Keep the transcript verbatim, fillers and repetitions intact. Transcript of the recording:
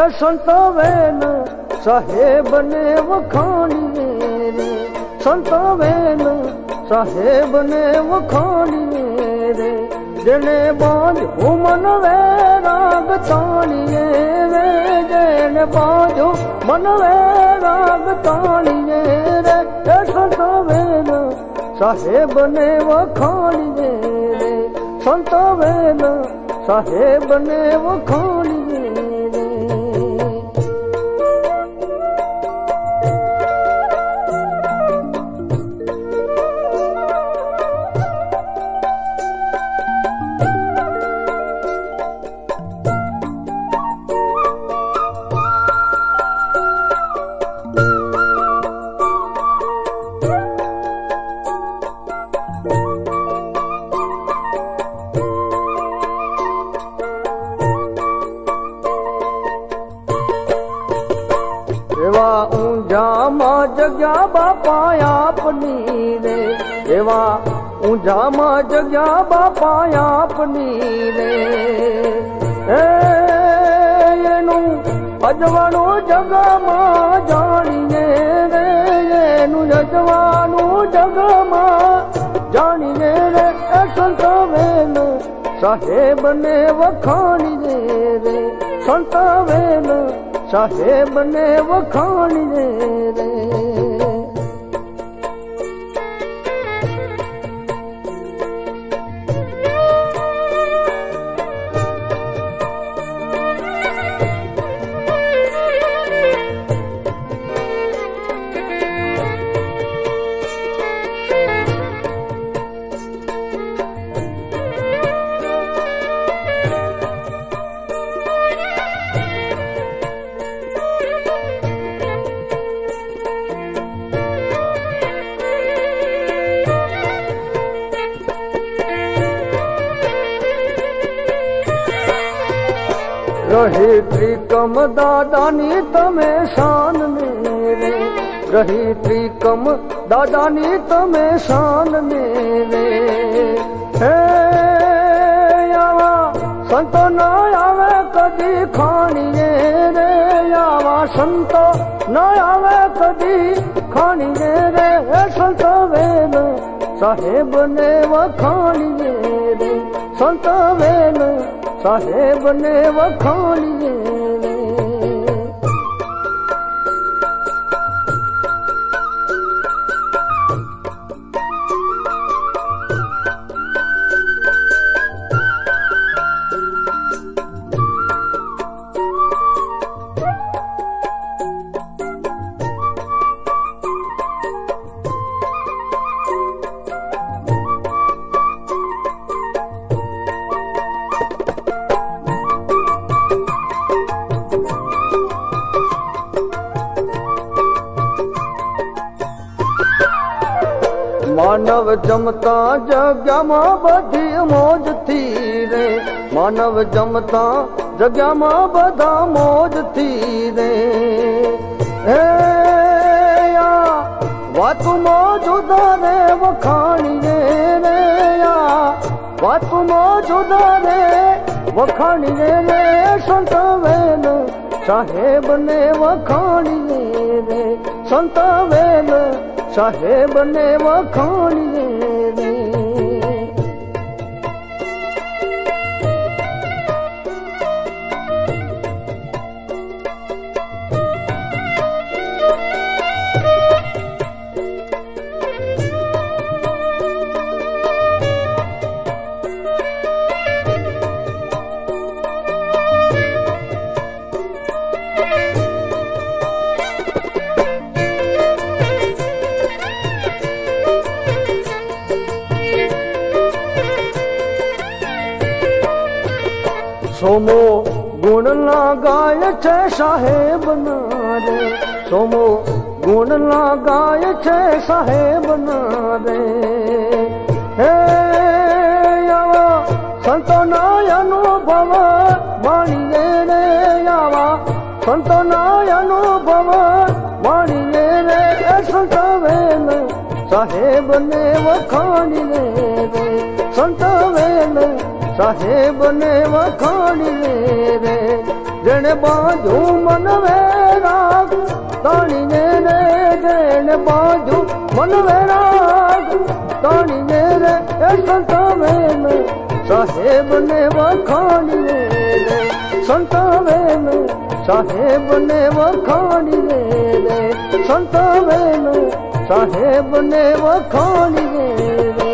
संत when साहेब ने वखाणिए रे, संत when साहेब ने वखाणिए रे, जने बांझो मन वैराग ताणिए रे, जने बांझो मन वैराग ताणिए रे, संत वेन साहेब ने वखाणिए रे, संत वेन साहेब ने वखाणिए रे। एवा ऊंझा मां जग्या बापा आपनी रे, एवा ऊंझा मां जग्या बापा आपनी रे, एनु अजवाणो जग मां जानिए रे, एनु अजवाणो जग मां जानिए रे, संत वेन साहेब ने वखाणिए रे, संत वेन साहेब ने वखाणिए रे। रही त्रिकम दादानी तमे शान मेरे, रही त्रिकम दादानी तमे शान मेरे, हे यावा संत न आवे कदी खाणिए रे, यावा संत न आवे कदी खाणिए रे, संत वेन साहेब ने वखाणिए रे, संत वेन साहेब ने वखाणिए रे। मानव जमता जग्या मां बधी मौज थी रे, मानव जमता जग्या मां बधा मौज थी रे, हे या वातु मौजूदा रे वखाणिए रे, या वातु मौजूदा रे वखाणिए रे, संत वेन साहेब ने वखाणिए रे, संत वेन साहेब ने वखाणिए रे। सोमो गुण लगाय छे साहेब नारे, सोमो गुण लगाय छे साहेब नारे, हे यावा संत नाय अनुभव माणिए रे, यावा संत नाय अनुभव माणिए रे, संत वेन साहेब ने वखाणिए रे, संत वेन साहेब ने वखाणिए रे, देने बांधू मन वैराग तानी ने रे देने बांधू मन वैराग तानी ने रे संता में साहेब ने वखानी रे संता में साहेब ने वखानी रे संता में साहेब ने वखानी रे